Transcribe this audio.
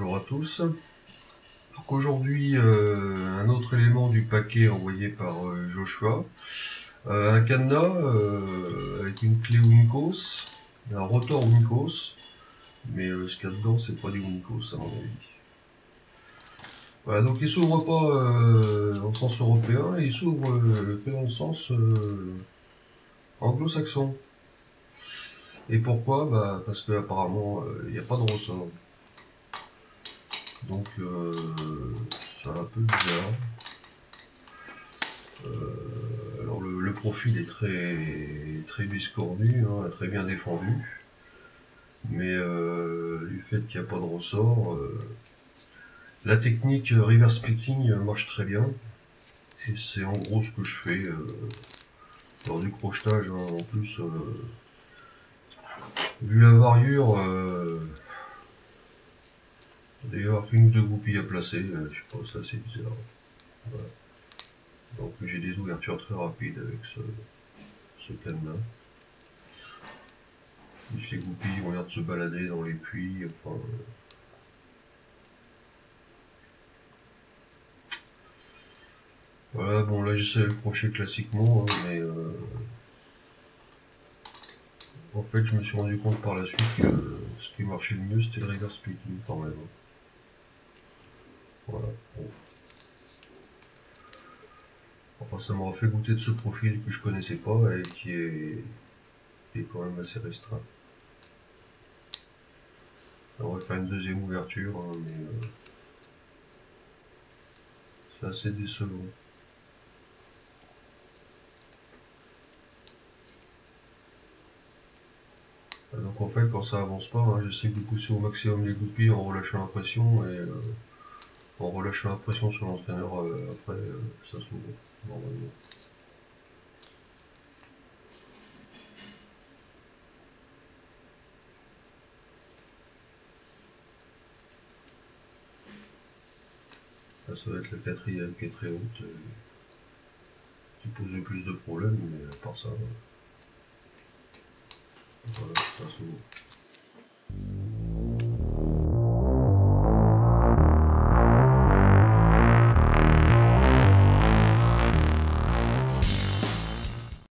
bonjour à tous. Donc aujourd'hui, un autre élément du paquet envoyé par Joshua. Un cadenas avec une clé Winkos, un rotor Winkos, mais ce qu'il y a dedans, c'est pas du Winkos à mon avis. Voilà, donc il s'ouvre pas en sens européen, il s'ouvre que dans le sens anglo-saxon. Et pourquoi? Parce que apparemment il n'y a pas de ressort. Donc c'est un peu bizarre. Alors le profil est très biscornu, hein, très bien défendu, mais du fait qu'il n'y a pas de ressort, la technique reverse picking marche très bien, et c'est en gros ce que je fais lors du crochetage. Hein. En plus, vu la variure, d'ailleurs qu'une ou deux goupilles à placer, je sais pas, ça c'est bizarre. Voilà. Donc j'ai des ouvertures très rapides avec ce cadenas. Plus les goupilles ont l'air de se balader dans les puits, enfin... Voilà, bon là j'essaie le crochet classiquement, hein, mais en fait je me suis rendu compte par la suite que ce qui marchait le mieux c'était le reverse picking quand même. Voilà. Bon. Enfin ça m'aura fait goûter de ce profil que je connaissais pas et qui est quand même assez restreint. On va faire une deuxième ouverture, hein, mais c'est assez décevant. Donc en fait quand ça avance pas, hein, j'essaie de pousser au maximum les goupilles en relâchant la pression et en relâchant la pression sur l'entraîneur après ça s'ouvre normalement. Là, ça va être la quatrième qui est très haute, qui pose le plus de problèmes, mais à part ça, voilà, ça s'ouvre.